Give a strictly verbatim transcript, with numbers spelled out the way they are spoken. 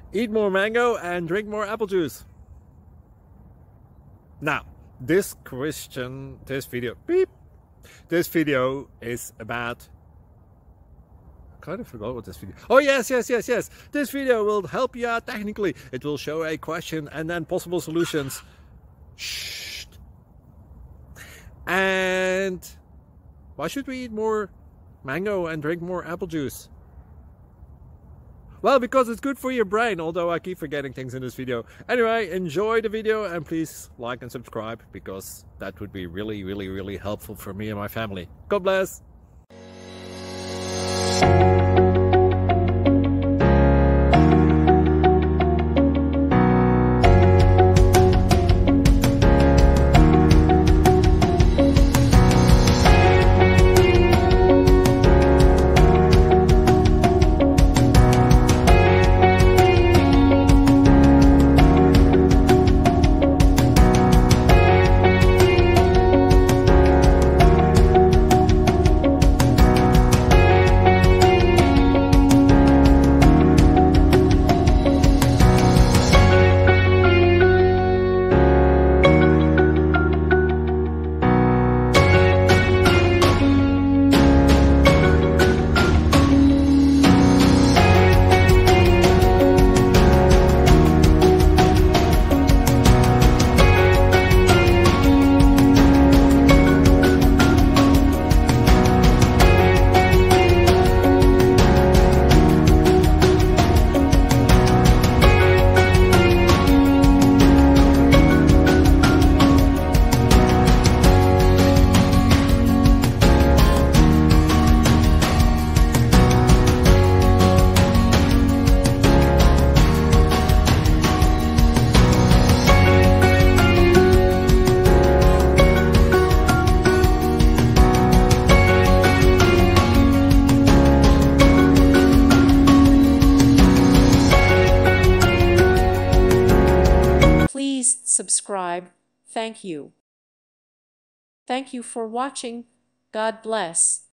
Eat more mango and drink more apple juice. Now, this question, this video, beep, this video is about, I kind of forgot what this video, oh yes, yes, yes, yes, this video will help you out technically. It will show a question and then possible solutions. Shh. And why should we eat more mango and drink more apple juice? Well, because it's good for your brain, although I keep forgetting things in this video. Anyway, enjoy the video and please like and subscribe, because that would be really, really, really helpful for me and my family. God bless! Please subscribe. Thank you. Thank you for watching. God bless.